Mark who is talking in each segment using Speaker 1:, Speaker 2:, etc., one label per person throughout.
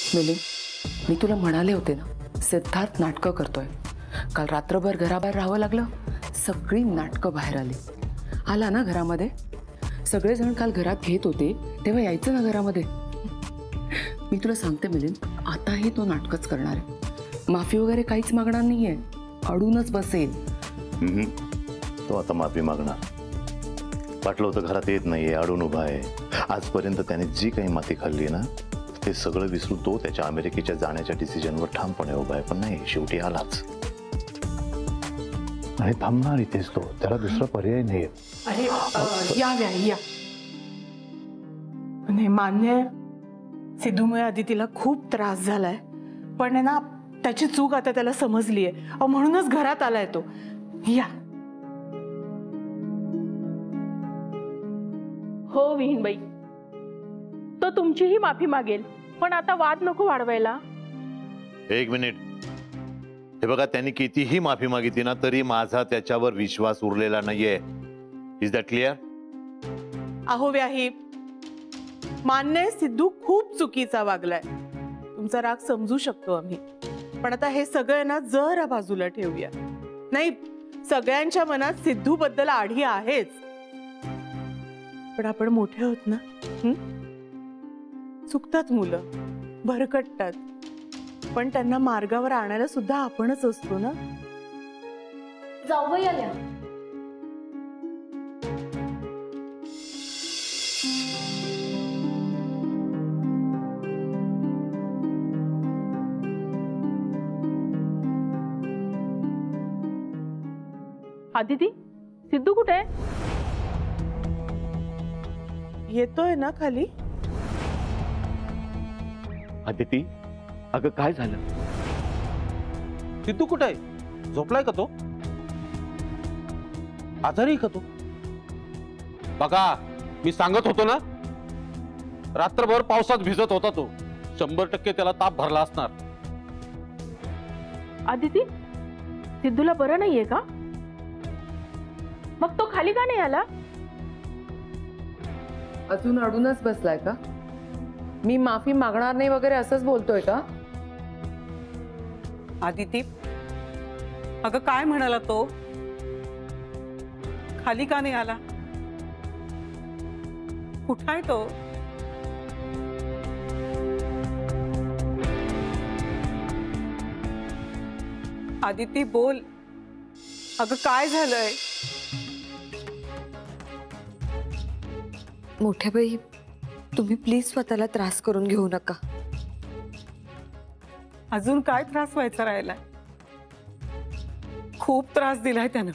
Speaker 1: मिलिंद, मी तुला म्हणाले होते ना, सिद्धार्थ नाटकं करतोय. काल रात्रभर घराबाहेर राहावं लागलं. सगळी नाटकं बाहेर आली. आला ना घरामध्ये. सगळेजण काल घरात घेत होते तेव्हा यायचं ना घरामध्ये. मी तुला सांगते मिलिंद, आताही तो नाटकच करणार आहे. माफी वगैरे काहीच मागणार नाहीये, अडूनच बसेल.
Speaker 2: तो आता माफी मागणार. वाटलं होतं घरात येत नाहीये, अडून उभा आहे. आजपर्यंत त्याने जी काही माती खाल्ली ना, ते सगळं विसरून तो त्याच्या अमेरिकेच्या जाण्याच्या डिसिजनवर ठामपणे उभा आहे. पण नाही, शेवटी आलाच आणि थांबणार इथेच तो. त्याला दुसरा पर्याय नाही.
Speaker 3: अरे या नाही, मान्य आहे सिद्धूमुळे अदितीला खूप त्रास झालाय, पण आहे ना त्याची चूक आता त्याला समजलीये. म्हणूनच घरात आलाय तो. या.
Speaker 4: हो विहीनबाई, तो तुमचीही माफी मागेल, पण आता वाद नको वाढवायला.
Speaker 2: एक मिनिट. हे बघा, त्यांनी कितीही माफी मागितली ना तरी माझा त्याच्यावर विश्वास उरलेला नाहीये. Is that clear?
Speaker 3: अहो व्याही, मान्य आहे सिद्धू खूप चुकीचा वागलाय. तुमचा राग समजू शकतो आम्ही, पण आता हे सगळं ना जरा बाजूला ठेवूया. नाही, सगळ्यांच्या मनात सिद्धू बद्दल आढी आहेच, पण आपण मोठे आहोत ना. चुकतात मुलं, भरकटतात, पण त्यांना मार्गावर आणायला सुद्धा आपणच असतो ना.
Speaker 4: जाऊबाई आल्या. आदिती, सिद्धू कुठे आहे?
Speaker 3: येतोय ना खाली.
Speaker 5: आदिती, अगं काय झालं? सिद्धू कुठे आहे? झोपलाय का तो? आजारी का तो? बघा, मी सांगत होतो ना, रात्रभर पावसात भिजत होता तो. 100% त्याला ताप भरला असणार.
Speaker 4: आदिती, सिद्धूला बरं नाहीये का? मग तो खाली का नाही आला?
Speaker 1: अजून अडूनच बसलाय का? मी माफी मागणार नाही वगैरे असंच बोलतोय का?
Speaker 3: आदिती, अगं काय म्हणाला तो? खाली का नाही आला? कुठं आहे तो? आदिती बोल. अगं काय झालंय?
Speaker 6: मोठ्या बाई, तुम्ही प्लीज स्वतःला त्रास करून घेऊ नका.
Speaker 3: अजून काय त्रास व्हायचा राहिलाय? खूप त्रास दिलाय त्यानं.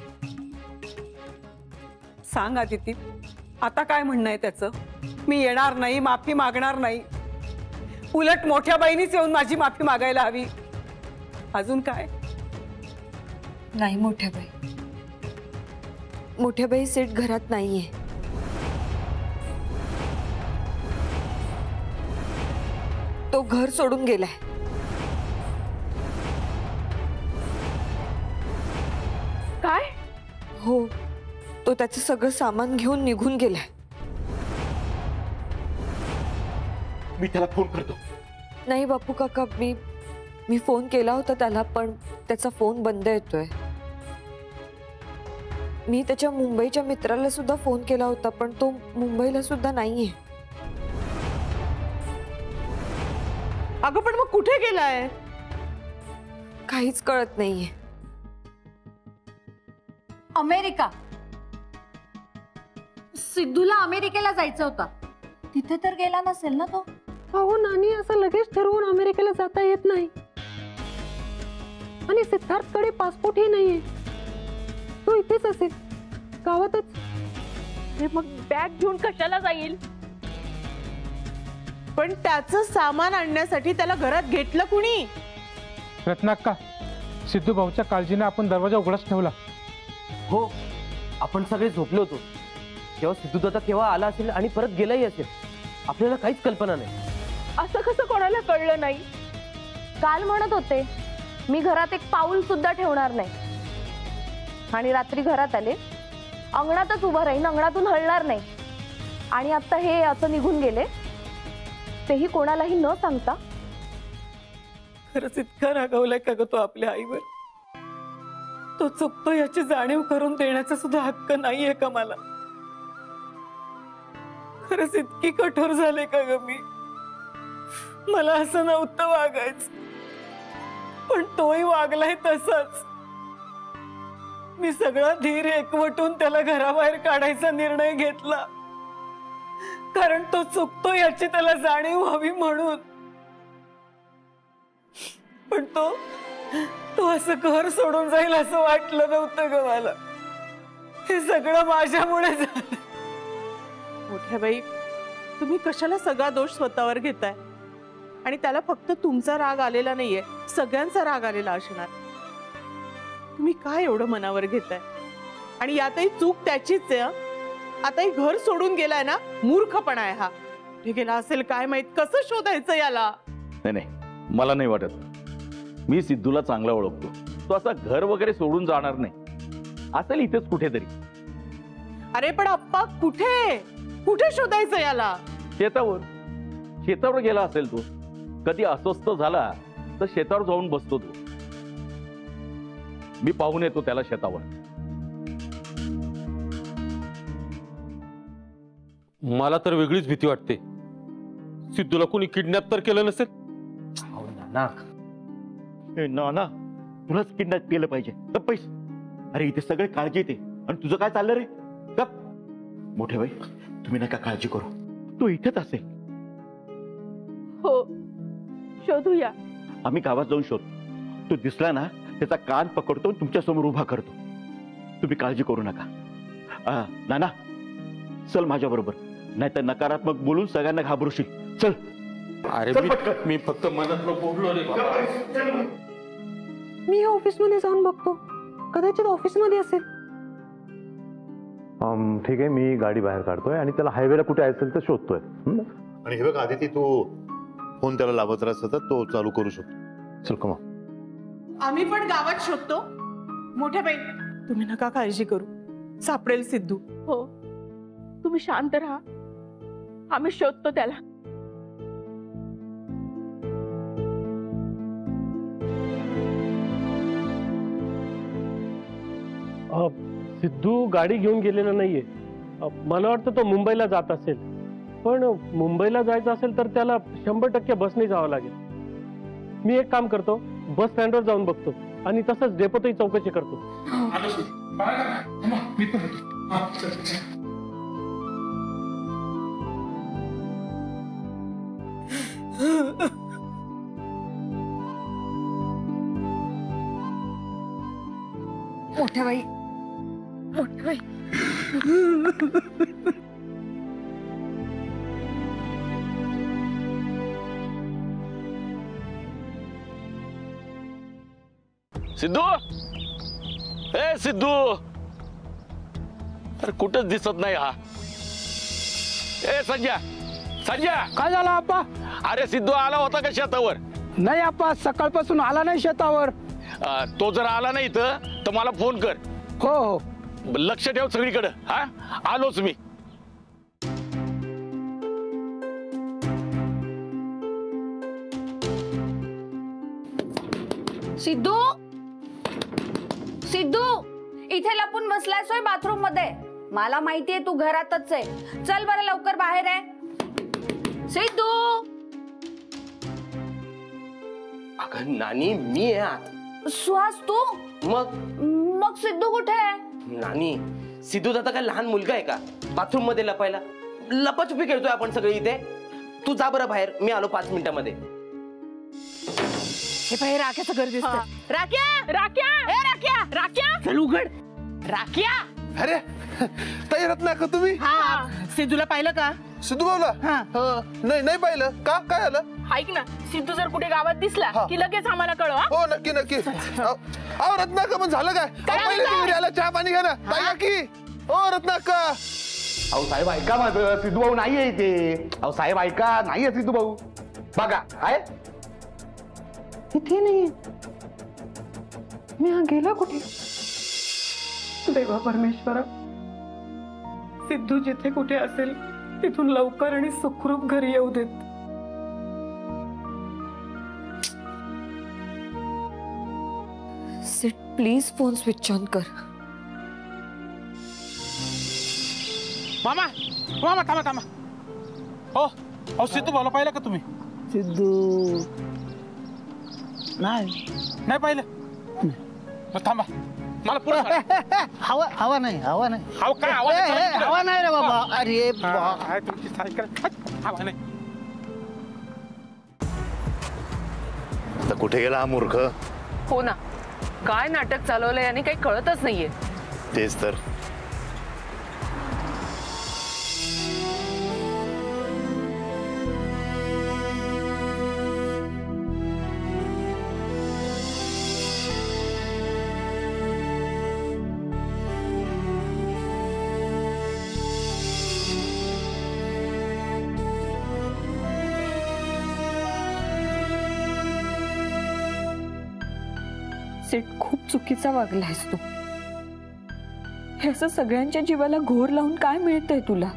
Speaker 3: सांग आदिती, आता काय म्हणणं आहे त्याचं? मी येणार नाही, माफी मागणार नाही. उलट मोठ्या बाईनीच येऊन माझी माफी मागायला हवी. अजून काय?
Speaker 6: नाही मोठ्या बाई, मोठ्या बाई सेठ घरात नाहीये. तो घर सोडून गेलाय.
Speaker 4: काय?
Speaker 6: हो, तो त्याचं सगळं सामान घेऊन निघून गेलाय.
Speaker 5: मी त्याला फोन करतो.
Speaker 6: नाही बापू काका, मी फोन केला होता त्याला, पण त्याचा फोन बंद येतोय. मी त्याच्या मुंबईच्या मित्राला सुद्धा फोन केला होता, पण तो मुंबईला सुद्धा नाहीये.
Speaker 3: अगं पण मग कुठे गेलाय?
Speaker 6: काहीच कळत नाहीये.
Speaker 7: अमेरिका. सिद्धूला अमेरिकेला जायचं होतं, तिथे तर गेला नसेल ना तो?
Speaker 4: अहो नानी, असं लगेच ठरवून अमेरिकेला जाता येत नाही. आणि सिद्धार्थकडे पासपोर्टही नाहीये. तो इथेच असेल, गावातच. मग बॅग घेऊन कशाला जाईल?
Speaker 3: पण त्याचं सामान आणण्यासाठी त्याला घरात घेतलं कुणी?
Speaker 8: रत्नाक्का, सिद्धू भाऊच्या काळजीने आपण दरवाजा उघडाच ठेवला.
Speaker 9: हो, आपण सगळे झोपलो होतो तेव्हा सिद्धू दादा केव्हा आला असेल आणि परत गेलाही असेल, आपल्याला काहीच कल्पना नाही.
Speaker 4: असं कसं कोणाला कळलं नाही?
Speaker 10: काल म्हणत होते मी घरात एक पाऊल सुद्धा ठेवणार नाही, आणि रात्री घरात आले, अंगणातच उभं राहीन, अंगणातून हलणार नाही. आणि आता हे असं निघून गेले, तेही कोणालाही न सांगता
Speaker 1: खरंच इतका रागावलाय का ग तो आपल्या आईवर? तो चुकतो याची जाणीव करून देण्याचा सुद्धा हक्क नाहीये का मला? खरंच इतकी कठोर झाले का ग मी? मला असं नव्हतं वागायचं, पण तोही वागलाय तसाच. मी सगळा धीर एकवटून त्याला घराबाहेर काढायचा निर्णय घेतला, कारण तो चुकतो याची त्याला जाणीव व्हावी म्हणून. पण तो असं घर सोडून जाईल असं वाटलं नव्हतं ग मला. हे सगळं माझ्यामुळे झालं.
Speaker 3: मोठ्या बाई, तुम्ही कशाला सगळा दोष स्वतःवर घेताय? आणि त्याला फक्त तुमचा राग आलेला नाहीये, सगळ्यांचा राग आलेला असणार. तुम्ही काय एवढं मनावर घेताय? आणि यातही चूक त्याचीच आहे. आताही घर सोडून गेलाय ना, मूर्खपणा आहे हा. कुठे गेला असेल काय माहित, कसं शोधायचं याला?
Speaker 11: नाही, मला नाही वाटत. मी सिद्धूला चांगला ओळखतो. तो असा घर वगैरे सोडून जाणार नाही. असेल इथेच कुठेतरी.
Speaker 3: अरे पण अप्पा, कुठे शोधायचं याला?
Speaker 11: शेतावर गेला असेल तो. कधी अस्वस्थ झाला तर शेतावर जाऊन बसतो तो. मी पाहून येतो त्याला शेतावर.
Speaker 5: मला तर वेगळीच भीती वाटते. सिद्धूला कोणी किडनॅप तर केलं नसेल?
Speaker 12: ना तुलाच किडनॅप केलं पाहिजे. पैसे अरे इथे सगळे काळजी येते आणि तुझं काय चाललं रे? गप. मोठे भाई, तुम्ही नका काळजी करू, तो इथेच असेल.
Speaker 10: हो, शोधूया.
Speaker 12: आम्ही गावात जाऊन शोध. तो दिसला ना, त्याचा कान पकडतो तुमच्या समोर उभा करतो. तुम्ही काळजी करू नका. नाना चल माझ्या बरोबर, नाहीतर नकारात्मक बोलून सगळ्यांना घाबरूशील. चल.
Speaker 5: अरे मी फक्त मनातलं बोललो रे बाबा.
Speaker 4: मी ऑफिस मध्ये जाऊन बघतो, कदाचित ऑफिस मध्ये असेल.
Speaker 2: ठीक आहे, मी गाडी बाहेर काढतोय आणि त्याला हायवेला कुठे असेल तर शोधतोय. आणि हे बघ आदिती, तू फोन त्याला लावत राहत तर तो चालू करू शकतो. चल कमा.
Speaker 3: आम्ही पण गावात शोधतो. मोठ्या बाई, तुम्ही नका काळजी करू, सापडेल सिद्धू.
Speaker 10: हो, तुम्ही शांत राहा, आम्ही शोधतो त्याला.
Speaker 8: सिद्धू गाडी घेऊन गेलेला नाहीये. मला वाटतं तो मुंबईला जात असेल. पण मुंबईला जायचं असेल तर त्याला 100% बसने जावं लागेल. मी एक काम करतो, बस स्टँडवर जाऊन बघतो आणि तसंच डेपोतही चौकशी करतो.
Speaker 6: मोठ्या बाई,
Speaker 11: सिद्धू, ए सिद्धू, अरे कुठंच दिसत नाही हा. ए संजय,
Speaker 8: काय झालं आप्पा?
Speaker 11: अरे सिद्धू आला होता का शेतावर?
Speaker 8: नाही आप्पा, सकाळपासून आला नाही शेतावर.
Speaker 11: तो जर आला नाही तर मला फोन कर.
Speaker 8: हो,
Speaker 11: लक्ष ठेव सगळीकडे. हा, आलोच मी.
Speaker 7: सिद्धू, इथे लपून बसलायस होय बाथरूम मध्ये? मला माहितीये तू घरातच आहे. चल बरं लवकर बाहेर आहे. सिद्धू.
Speaker 9: अगं नानी, मी आहे आत.
Speaker 10: सुहास तू?
Speaker 9: मग
Speaker 10: सिद्धू कुठे आहे?
Speaker 9: नानी, सिद्धू दादा काय लहान मुलगा आहे का बाथरूम मध्ये लपायला? लपाछुपी खेळतोय आपण सगळे इथे. तू जा बरं बाहेर, मी आलो 5 मिनिटांमध्ये.
Speaker 3: हे पाहिजे, राख्याचं घर दिसतं. राख्या
Speaker 9: चल उघड.
Speaker 3: राख्या.
Speaker 13: अरे ताई रत्नाकर, तुम्ही?
Speaker 3: हा, सिद्धूला पाहिलं का?
Speaker 13: सिद्धू भाऊला? नाही पाहिलं. का, काय झालं?
Speaker 10: ऐक ना, सिद्धू जर कुठे गावात दिसला की लगेच आम्हाला कळव.
Speaker 13: हो, नक्की. अहो रत्नाकर, पण झालं काय? पहिले याला चहा पाणी घ्या ना. ताई की हो रत्नाकर.
Speaker 12: अहो साहेब ऐका माझं, सिद्धू भाऊ नाहीये इथे. अहो साहेब ऐका, नाहीये सिद्धू भाऊ. बघा काय
Speaker 4: इथे नाहीये. मी हा गेला कुठे? देवा परमेश्वरा,
Speaker 1: सिद्धू जिथे कुठे असेल तिथून लवकर आणि सुखरूप घरी येऊ देत.
Speaker 6: सिड प्लीज फोन स्विच ऑन कर.
Speaker 5: मामा मामा थांबा थांबा. हो अहो सिद्धू भाऊला पाहिलं का तुम्ही?
Speaker 14: सिद्धू नाही
Speaker 5: पाहिलं. मग थांबा मला पुढे
Speaker 14: हवा हवा नाही हवा नाही
Speaker 5: काय
Speaker 14: हवा नाही रे बाबा. अरे
Speaker 5: तुमची सायकल हवा नाही.
Speaker 2: आता कुठे गेला हा मूर्ख?
Speaker 1: हो ना, काय नाटक चालवलंय आणि काही कळतच नाहीये.
Speaker 2: तेच तर.
Speaker 6: सिड खूप चुकीचा वागलायस तू. हे असं सगळ्यांच्या जीवाला घोर लावून काय मिळतंय तुला?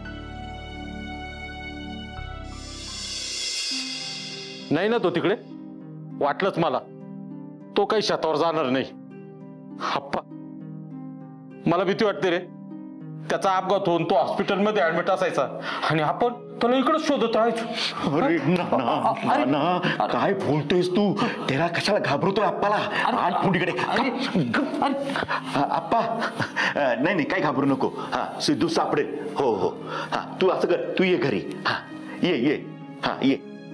Speaker 5: नाही ना तो तिकडे. वाटलंच मला तो काही शेतावर जाणार नाही. अप्पा मला भीती वाटते रे. त्याचा अपघात होऊन तो हॉस्पिटलमध्ये ऍडमिट असायचा आणि आपण त्याला इकडे शोधत राहायचो.
Speaker 12: अरे नाना काय बोलतोयस तू? त्याला कशाला घाबरतोय आप्पाला? आण पुढीकडे आप्पा. नाही नाही काय घाबरू नको. हा सिद्धू सापडेल. हो हो हा तू असं कर, तू ये घरी. हा ये ये हा ये.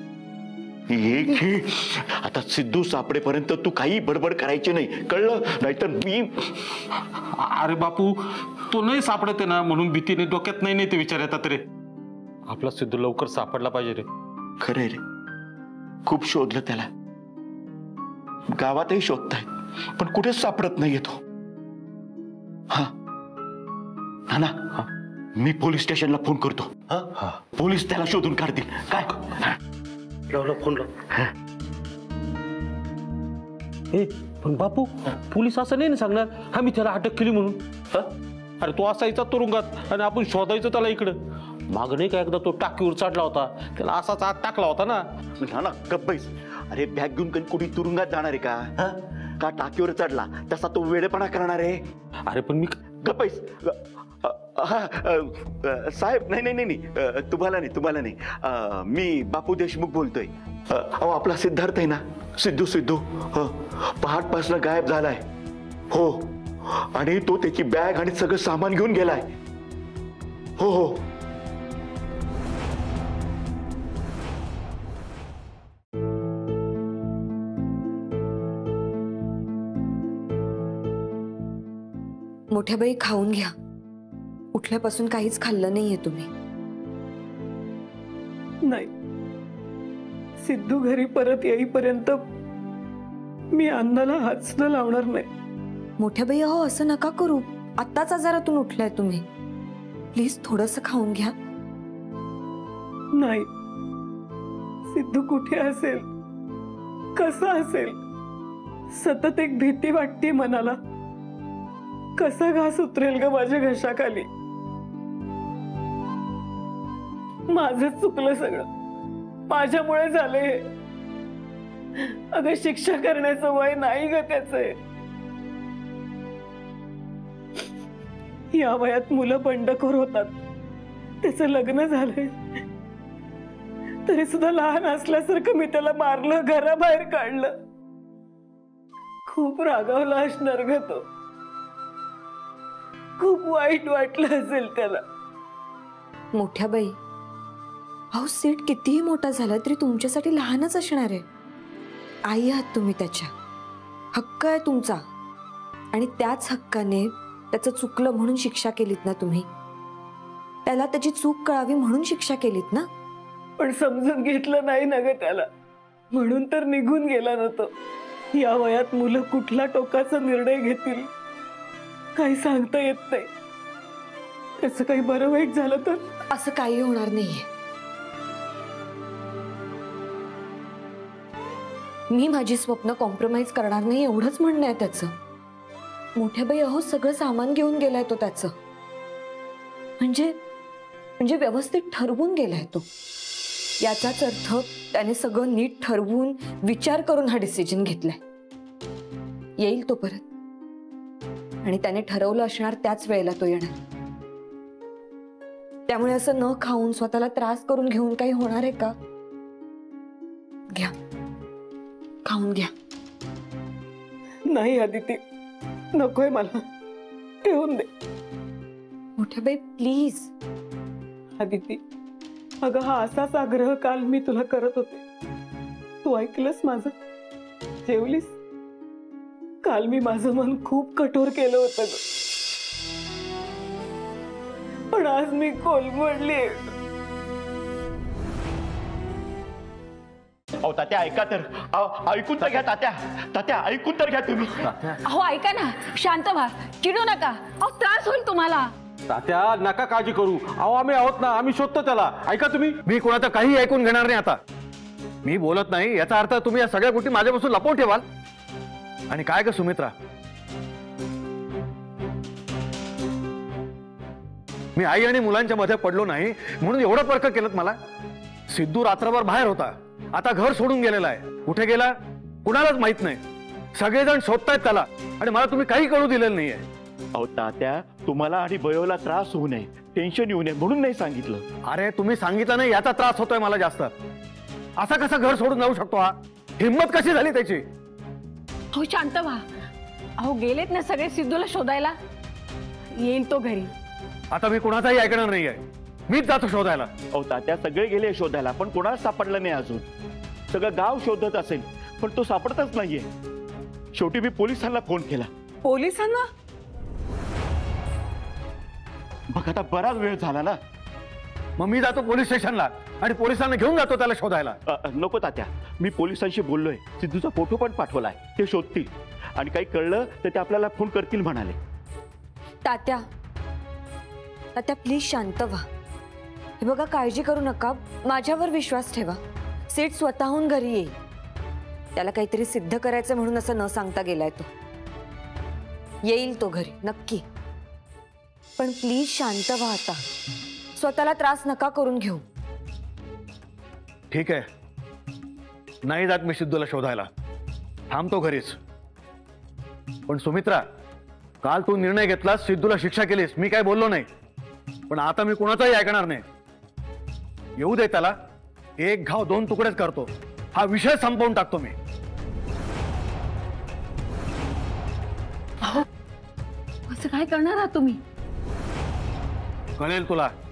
Speaker 12: आता सिद्धू सापडेपर्यंत तू काही बडबड करायची नाही, कळलं? नाहीतर मी.
Speaker 5: अरे बापू तो नाही सापडत आहे ना म्हणून भीतीने डोक्यात नाही ते विचार येतात रे. आपला सिद्धू लवकर सापडला पाहिजे रे.
Speaker 12: खरे रे, खूप शोधलं त्याला. गावातही शोधताय पण कुठेच सापडत नाहीये तो. हा ना मी पोलीस स्टेशनला फोन करतो. पोलीस त्याला शोधून काढतील. काय
Speaker 5: फोन पण बापू पोलीस असं नाही ना सांगणार आम्ही त्याला अटक केली म्हणून. अरे तो असायचा तुरुंगात आणि आपण शोधायचं त्याला इकडं. माग नाही का एकदा तो टाकीवर चढला होता, त्याला असाच आत टाकला होता ना.
Speaker 12: ना गप्पैस. अरे बॅग घेऊन काही कुठे तुरुंगात जाणार आहे का? का टाकीवर चढला तसा तो वेडेपणा करणार आहे?
Speaker 5: अरे पण मी
Speaker 12: गप्पैस. साहेब नाही नाही नाही तुम्हाला नाही. मी बापू देशमुख बोलतोय. अहो आपला सिद्धार्थ आहे ना, सिद्धू सिद्धू पहाटपासून गायब झालाय. हो आणि तो त्याची बॅग आणि सगळं सामान घेऊन गेलाय. हो हो
Speaker 6: मोठ्या बाई खाऊन घ्या. उठल्यापासून काहीच खाल्लं नाहीये तुम्ही.
Speaker 3: नाही, सिद्धू घरी परत येईपर्यंत मी अन्नाला हात सुद्धा लावणार नाही.
Speaker 6: मोठ्या बाई अहो असं नका करू. आत्ताच आजारातून उठलाय तुम्ही. प्लीज थोडंसं खाऊन घ्या.
Speaker 3: नाही, सिद्धू कुठे असेल, कसा असेल, सतत एक भीती वाटते मनाला. कसा घास उतरेल ग माझ्या घशाखाली. माझंच चुकलं सगळं, माझ्यामुळे झाले. अगं शिक्षा करण्याचं वय नाही ग त्याचं. या वयात मुलं बंडखोर होतात. त्याचं लग्न झालंय तरी सुद्धा लहान असल्यासारखं मी त्याला मारलं, घराबाहेर काढलं. खूप रागावला असणार ग तो. खूप वाईट वाटलं असेल त्याला.
Speaker 6: मोठ्या बाई अहो सीट कितीही मोठा झाला तरी तुमच्यासाठी लहानच असणार आहे. आई आहात तुम्ही त्याच्या. हक्क आहे तुमचा आणि त्याच हक्काने त्याचं चुकलं म्हणून शिक्षा केलीत ना तुम्ही. त्याला त्याची चूक कळावी म्हणून शिक्षा केलीत ना.
Speaker 3: पण समजून घेतलं नाही ना ग त्याला, म्हणून तर निघून गेला ना तो. या वयात मुलं कुठला टोकाचा निर्णय घेतील काही सांगता येत नाही. त्याचं काही बरं वाईट झालं तर.
Speaker 6: असं काही होणार नाहीये. मी माझी स्वप्न कॉम्प्रोमाइज करणार नाही एवढंच म्हणणं आहे त्याचं. मोठ्या बाई अहो सगळं सामान घेऊन गेलाय तो त्याचं. म्हणजे व्यवस्थित ठरवून गेलाय तो. याचाच अर्थ त्याने सगळं नीट ठरवून विचार करून हा डिसिजन घेतलाय. येईल तो परत. आणि त्याने ठरवलं असणार त्याच वेळेला तो येणार. त्यामुळे असं न खाऊन स्वतःला त्रास करून घेऊन काही होणार आहे का? घ्या, खाऊन घ्या.
Speaker 3: नाही आदिती, नकोय मला, ठेवून दे.
Speaker 6: मोठ्या बाई प्लीज.
Speaker 3: आदिती, अगं हा असाच आग्रह काल मी तुला करत होते, तू ऐकलंस माझं? जेवलीस? काल मी माझं मन खूप कठोर केलं होतं ग, पण आज मी कोलमडली.
Speaker 12: अहो तात्या ऐका तर, ऐकून तर घ्या तात्या. तात्या ऐकून तर घ्या तुम्ही.
Speaker 7: अहो ऐका ना, शांत व्हा, चिडू नका. अहो त्रास होईल तुम्हाला.
Speaker 5: तात्या नका काळजी करू, अहो आम्ही आहोत ना, आम्ही शोधतो त्याला. ऐका तुम्ही.
Speaker 8: मी कोणाचं काही ऐकून घेणार नाही आता. मी बोलत नाही याचा अर्थ तुम्ही या सगळ्या गोष्टी माझ्यापासून लपवून ठेवाल. आणि काय ग सुमित्रा, मी आई आणि मुलांच्या मध्ये पडलो नाही म्हणून एवढं पर्क केलं मला? सिद्धू रात्रभर बाहेर होता, आता घर सोडून गेलेला आहे. कुठे गेला कुणालाच माहित नाही. सगळेजण शोधतायत त्याला आणि मला तुम्ही काही कळू दिलेलं नाहीये.
Speaker 12: अहो तात्या, तुम्हाला आणि बयोला त्रास होऊ नये, टेन्शन येऊ नये म्हणून नाही सांगितलं.
Speaker 8: अरे तुम्ही सांगितलं नाही याचा त्रास होतोय मला जास्त. असा कसा घर सोडून जाऊ शकतो हा? हिम्मत कशी झाली त्याची?
Speaker 7: हो शांत व्हा. अहो गेलेत ना सगळे सिद्धूला शोधायला, येईल तो घरी.
Speaker 8: आता मी कुणाचाही ऐकणार नाहीये, मीच जातो शोधायला.
Speaker 12: अहो तात्या, सगळे गेले शोधायला पण कोणाला सापडलं नाही अजून. सगळं गाव शोधत असेल पण तो सापडतच नाहीये. शेवटी मी पोलिसांना फोन केला.
Speaker 3: पोलिसांना?
Speaker 12: बघ आता बराच वेळ झाला ना.
Speaker 8: मग मी जातो पोलीस स्टेशनला आणि पोलिसांना घेऊन जातो त्याला शोधायला.
Speaker 12: नको तात्या, मी पोलिसांशी बोललोय, सिद्धूचा फोटो पण पाठवलाय, ते शोधतील आणि काही कळलं तर ते आपल्याला फोन करतील म्हणाले.
Speaker 6: तात्या, तात्या प्लीज शांत व्हा. हे बघा, काळजी करू नका, माझ्यावर विश्वास ठेवा. सीट स्वतःहून घरी येईल. त्याला काहीतरी सिद्ध करायचं म्हणून असं न सांगता गेलाय तो. येईल तो घरी नक्की. पण प्लीज शांत व्हा आता. स्वतःला त्रास नका करून घेऊ.
Speaker 8: ठीक आहे, नाही जात मी सिद्धूला शोधायला, थांबतो घरीच. पण सुमित्रा, काल तू निर्णय घेतलास, सिद्धूला शिक्षा केलीस, मी काय बोललो नाही. पण आता मी कुणाचाही ऐकणार नाही. येऊ दे त्याला, एक घाव दोन तुकडेच करतो. हा विषय संपवून टाकतो मी.
Speaker 7: असं काय करणार आहात तुम्ही?
Speaker 8: कळेल तुला.